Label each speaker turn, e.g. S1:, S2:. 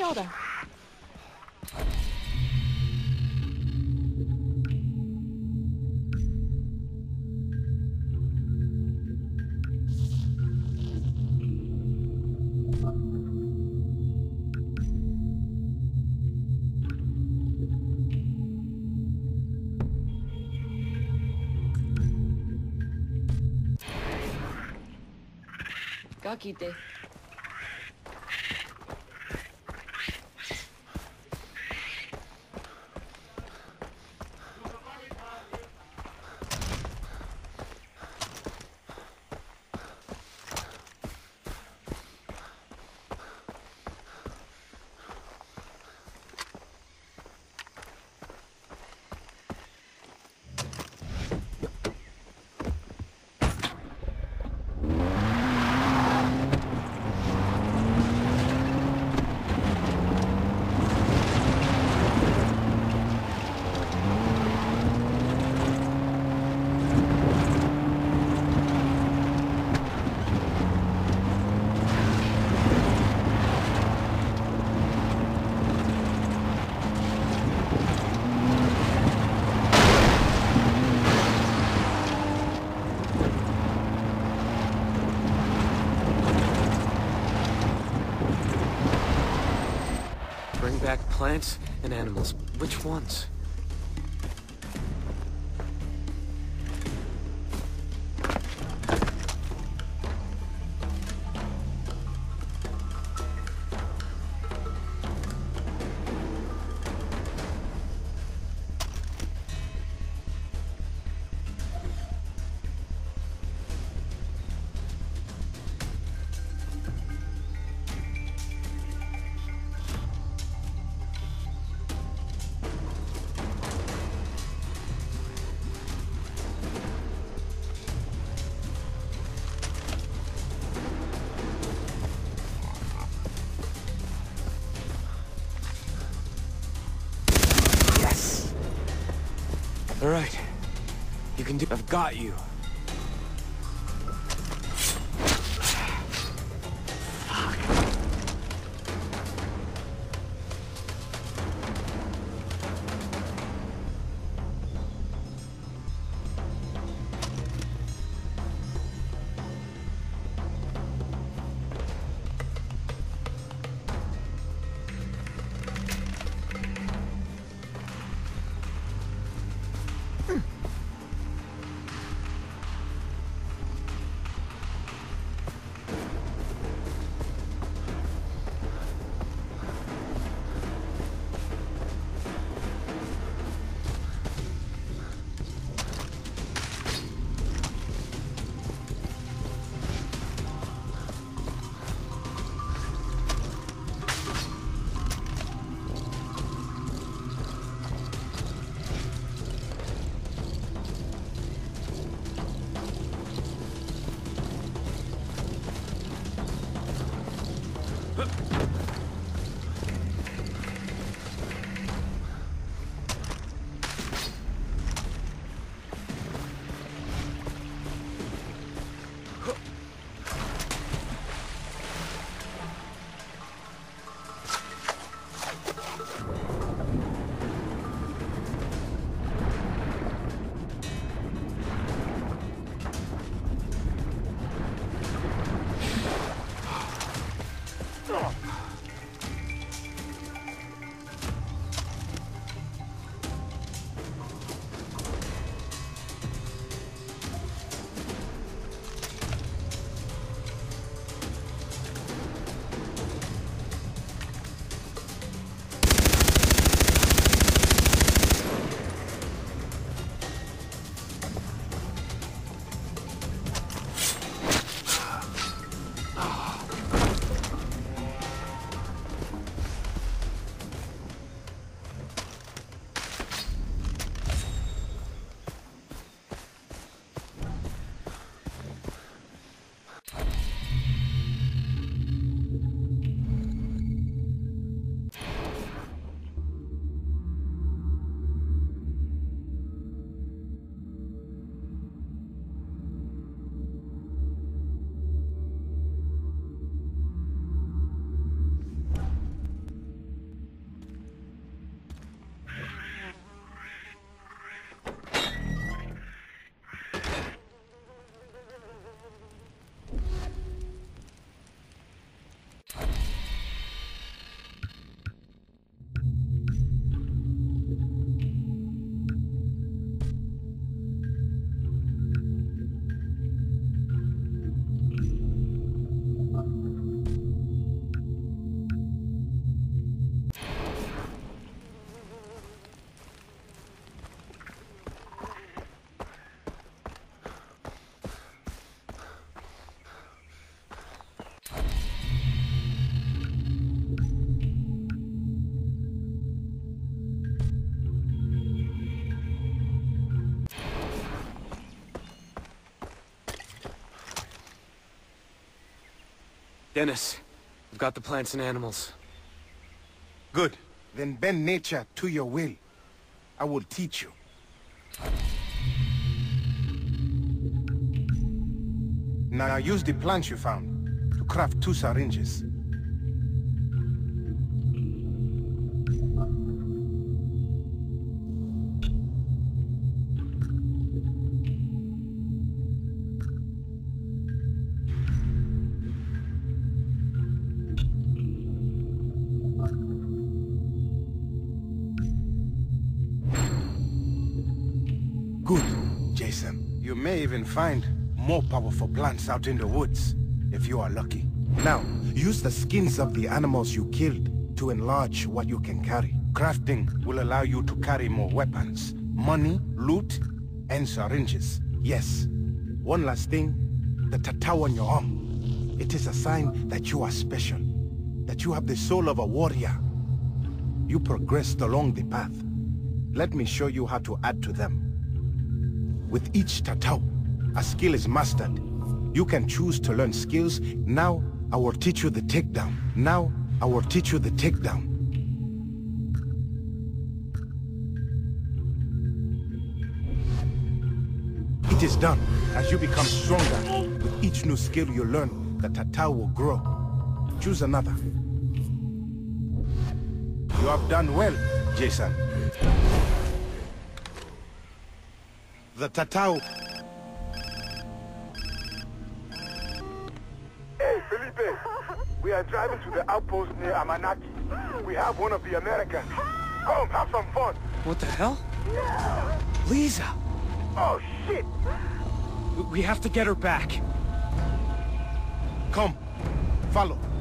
S1: killed him.
S2: Kakite.
S3: Bring back plants and animals. Which ones? All right. You can do... I've got you. Dennis, I've got the plants and animals.
S1: Good. Then bend nature to your will. I will teach you. Now use the plants you found to craft 2 syringes. Good, Jason. You may even find more powerful plants out in the woods, if you are lucky. Now, use the skins of the animals you killed to enlarge what you can carry. Crafting will allow you to carry more weapons, money, loot, and syringes. Yes, one last thing, the tattoo on your arm. It is a sign that you are special, that you have the soul of a warrior. You progressed along the path. Let me show you how to add to them. With each tattoo, a skill is mastered. You can choose to learn skills. Now, I will teach you the takedown. Now, I will teach you the takedown. It is done. As you become stronger, with each new skill you learn, the tattoo will grow. Choose another. You have done well, Jason. The tattoo.
S2: Hey, Felipe. We are driving to the outpost near Amanaki. We have one of the Americans. Come, have some fun.
S3: What the hell? Lisa!
S2: Oh, shit!
S3: We have to get her back.
S1: Come, follow.